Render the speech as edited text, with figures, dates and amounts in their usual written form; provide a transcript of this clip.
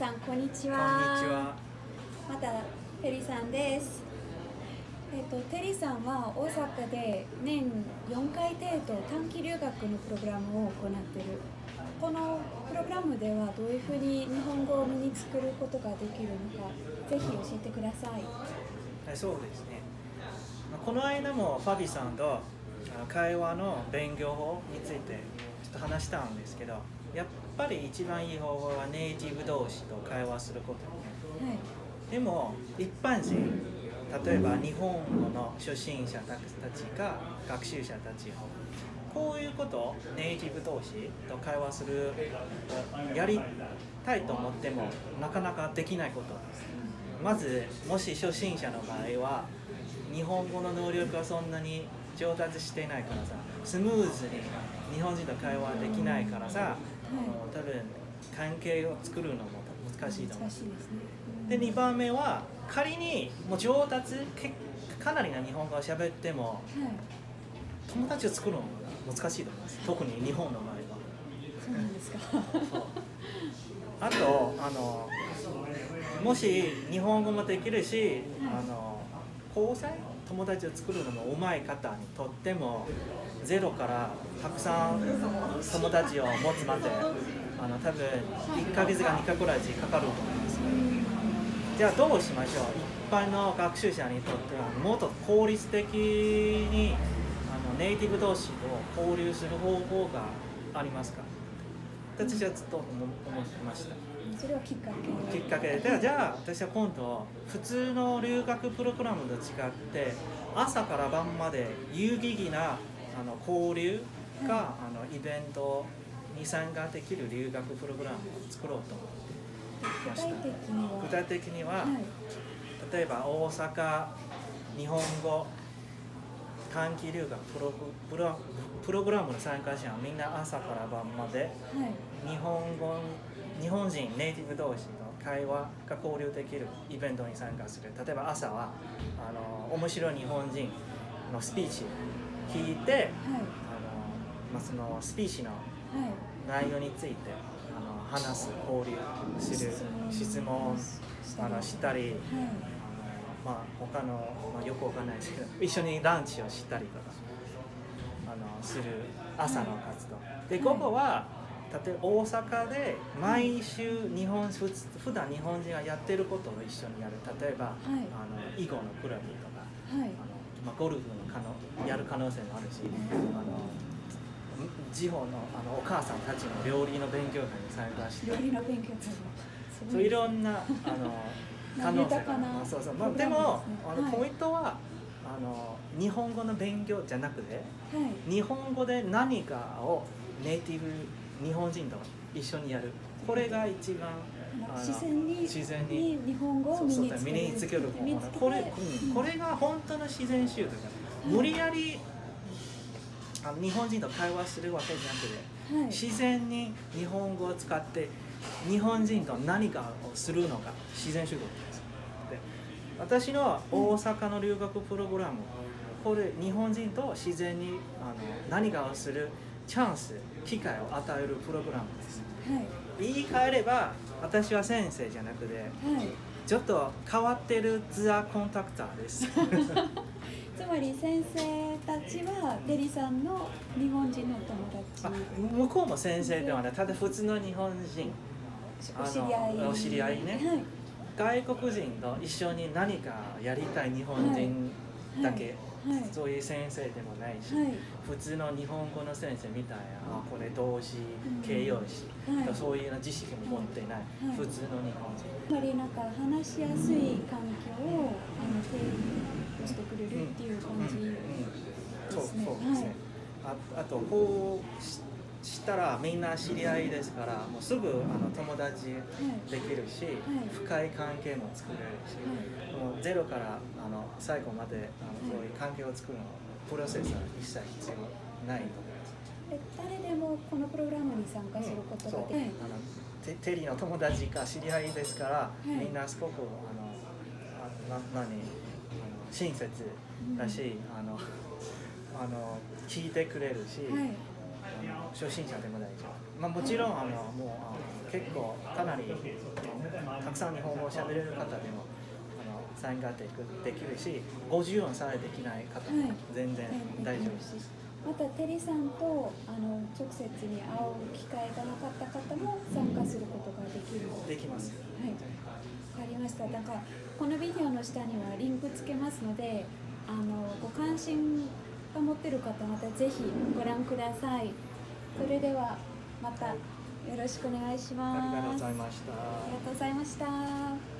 さん、こんにちこんにちは。 は。 またテリーさんです。テリーさんは大阪で年4回程度短期留学のプログラムを行っている。このプログラムではどういうふうに日本語を身につけることができるのか、ぜひ教えてください。 そうですね。この間もファビさんと会話の勉強法についてちょっと話したんですけど、やっぱり一番いい方法はネイティブ同士と会話することね。 はい。 でも一般人、例えば日本語の初心者たちか学習者たち、こういうことをネイティブ同士と会話するやりたいと思ってもなかなかできないことです。まずもし初心者の場合は日本語の能力はそんなに上達していないからさ、スムーズに日本人と会話できないからさ、多分関係を作るのも難しいと思う。 難しいですね。 で2番目は仮にもう上達かなりの日本語を喋っても、 はい。 友達を作るのも難しいと思います。特に日本の場合は。 そうなんですか。 あともし日本語もできるし、交際友達を作るのも上手い方にとってもゼロからたくさん友達を持つまで多分1ヶ月か2ヶ月ぐらいかかると思います。じゃあどうしましょう。一般の学習者にとってはもっと効率的にネイティブ同士と交流する方法がありますか。私はずっと思ってました。 それはきっかけで、じゃあ私は今度普通の留学プログラムと違って朝から晩まで有意義な交流がイベントに参加できる留学プログラムを作ろうと思ってました。具体的には、例えば大阪日本語短期留学プログラムの参加者はみんな朝から晩まで、日本人ネイティブ同士の会話が交流できるイベントに参加する。例えば朝は面白い日本人のスピーチを聞いて、そのスピーチの内容について話す、交流する、質問したり、他の、よくわかんないですけど一緒にランチをしたりとかする朝の活動で、午後は例えば大阪で毎週普段日本人がやってることを一緒にやる。例えば、囲碁のクラブとか、ゴルフのやる可能性もあるし、地方のお母さんたちの料理の勉強会に参加して、 料理の勉強会そういろんな可能性がでもポイントは日本語の勉強じゃなくて、日本語で何かをネイティブ日本人と一緒にやる。これが一番自然に日本語を身につける方法。 これが本当の自然習得。無理やり日本人と会話するわけじゃなくて、自然に日本語を使って日本人と何かをするのが自然習得です。で、私の大阪の留学プログラム、これ日本人と自然に何かをするチャンス、機会を与えるプログラムです。言い換えれば私は先生じゃなくて、ちょっと変わってるツアーコンタクターです。 つまり先生たちはテリさんの日本人の友達。 向こうも先生ではない、ただ普通の日本人、お知り合いね、外国人と一緒に何かやりたい日本人だけ、そういう先生でもないし、普通の日本語の先生みたいな、これ動詞形容詞、そういう知識も持っていない、普通の日本人。 つまりなんか話しやすい環境を提供してくれるっていう感じですね。 そうですね。あとこうしたらみんな知り合いですから、もうすぐ友達できるし、深い関係も作れるし、もうゼロから最後までそういう関係を作るのプロセスは一切必要ないと思います。 誰でもこのプログラムに参加することができる。 テリーの友達か知り合いですから、みんなすごく親切だし、聞いてくれるし、初心者でも大丈夫。もちろんもう結構かなりたくさん日本語を喋れる方でも参加できるし、50音さえできない方も全然大丈夫です。 またテリさんと直接に会う機会がなかった方も参加することができる。 できます。 はい、わかりました。なんかこのビデオの下にはリンクつけますので、ご関心が持っている方またぜひご覧ください。それではまたよろしくお願いします。 ありがとうございました。 ありがとうございました。